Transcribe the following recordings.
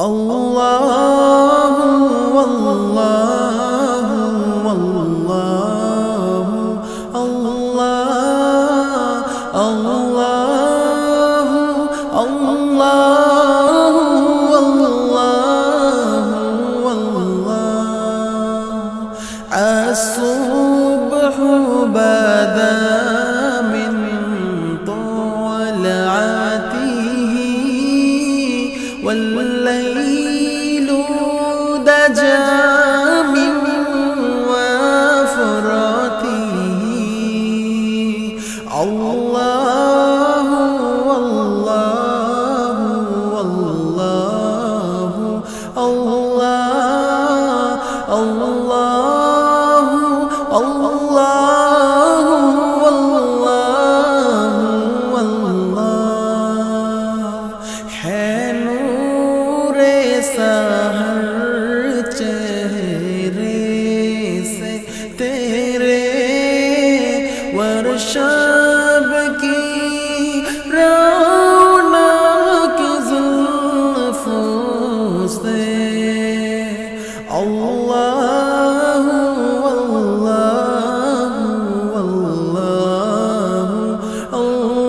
अल्लाहु अल्लाहु अल्लाहु अल्लाह अल्लाहु अल्लाहु अल्लाहु अल्लाह अस्सुब्हु बदा मिन तलअतिही वल्लैलु दजा मिन वफ़रतिही अल्लाहु अल्लाहु अल्लाहु अल्लाह अल्लाहु अल्लाहु अल्लाहु अल्लाह है नूरे सहर चेहरे से तेरे वर्षब की रौनक ज़ुल्फ़ों से अल्लाहु अल्लाहु अल्लाहु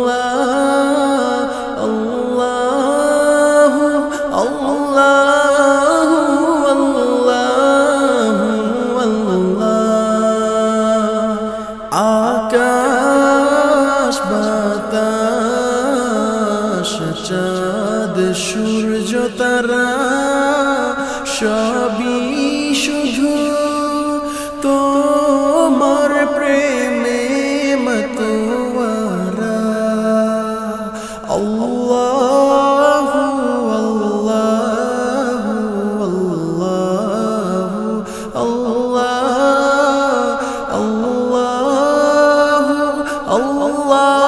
अल्लाह अल्लाहु अल्लाहु अल्लाहु अल्लाह आकाश बताश चाँद सूरज तारा सभी शुधु तोमार प्रेमे मतवारा अल्लाहु अल्लाहु अल्लाहु अल्लाह अल्लाहु अल्लाह